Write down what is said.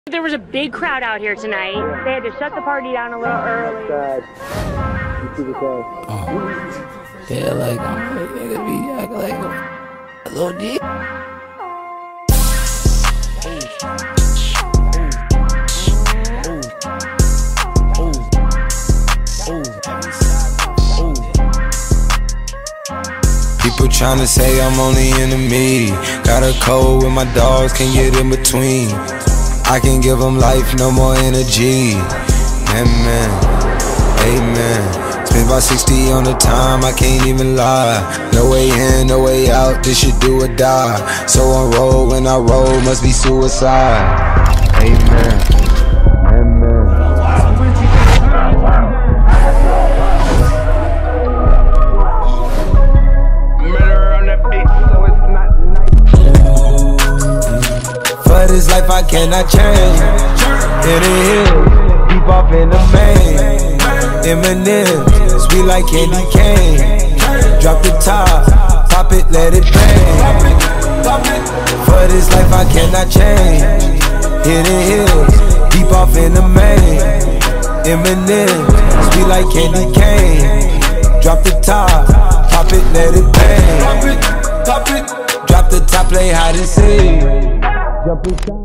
There was a big crowd out here tonight. They had to shut the party down a little early. Yeah, like, niggas be acting like a little deep. People tryna say I'm only in the media. Got a code with my dogs, can't get in between. I can give them life, no more energy. Amen, amen. Spent about 60 on the time, I can't even lie. No way in, no way out, this shit do or die. So on road, when I roll, must be suicide. Amen, amen. For this life I cannot change. In the hills, deep off in the main. Eminem, sweet like candy cane. Drop the top, pop it, let it bang. For this life I cannot change. In the hills, deep off in the main. Eminem, sweet like candy cane. Drop the top, pop it, let it bang. Drop the top, play hide and seek. Jump inside.